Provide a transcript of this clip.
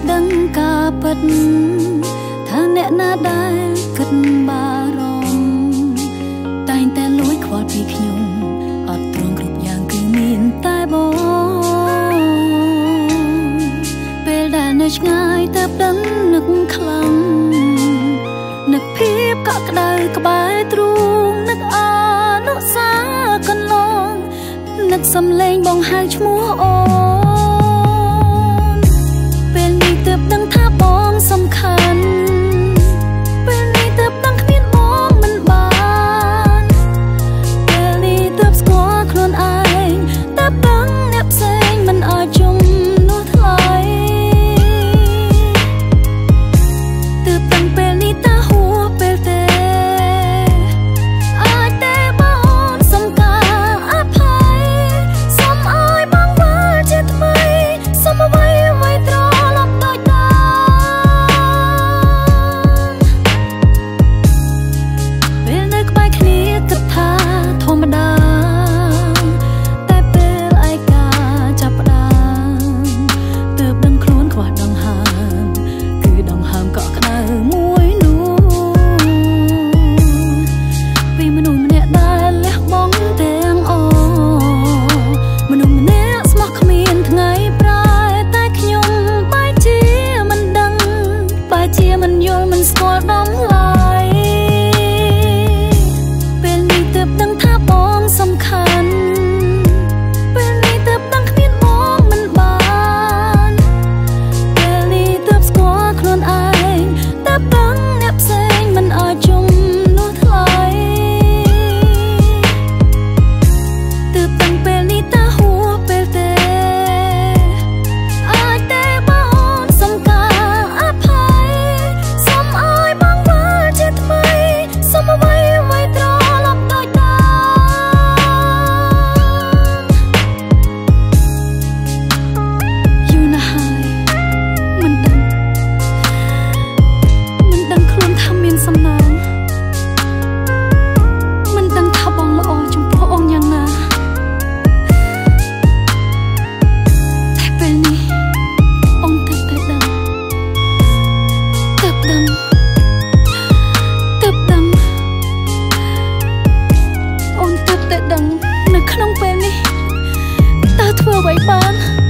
ដឹងការពិតថាអ្នកណាដែលគិតបារម្ភតែងតែលួចខ្វល់ពីខ្ញុំអត់ទ្រង់គ្រប់យ៉ាងគឺមានតែបងពេលដែលនៅឆ្ងាយទៅដឹងនឹកខ្លាំងនឹកភាពកក់ក្ដៅក្បែរទ្រូងនឹកអនុស្សាវរីយ៍កន្លងនឹកសំឡេងបងហៅឈ្មោះអូនពេលនេះទើបដឹងថាបងសំខាន់ពេលនេះទើបដឹងគ្មានបងមិនបានពេលនេះទើបស្គាល់ខ្លួនឯងទើបដឹងអ្នកផ្សេងមិនអាចជុំនោះថ្លៃទើបដឹងពេលនេះតើហួសពេលទេអាចទេបងសុំការអភ័យសុំឲ្យបងវិលជាថ្មីសុំអ្វីអ្វីត្រឡប់ដូចដើមពេលនៅក្បែរគ្នាគិតថាធម្មតាតែពេលឯកាចាប់ផ្ដើមទើបដឹងខ្លួនខ្វះដង្ហើមគឺដង្ហើមកក់ក្ដៅមួយនោះពីមនុស្សម្នាក់ដែលលះបង់ទាំងអមនុស្សម្នាក់ស្មោះគ្មានថ្ងៃប្រែតែខ្ញុំបែរជាមិនដឹងបែរជាមិនយល់មិនស្គាល់តម្លៃពេលនេះទើបដឹងថាបងសំខាន់ពេលនេះទើបដឹងគ្មានបងមិនបានពេលនេះទើបស្គាល់ខ្លួនឯងទើបដឹងអ្នកផ្សេងមិនអាចជុំនោះថ្លៃទើបដឹងពេលនេះតើហួសពេលទេអាចទេបងសុំការអភ័យសុំឲ្យបងវិលជាថ្មីសុំអ្វីអ្វីត្រឡប់ដូចដើមយូរណាស់ហើយមិនដឹងខ្លួនថាមានសំណាងមិនដឹងថាបងល្អចំពោះអូនយ៉ាងណាតែពេលនេះអូនទើបតែដឹងទើបដឹងអូនទើបតែដឹងនៅក្នុងពេលនេះតើធ្វើអ្វីបាន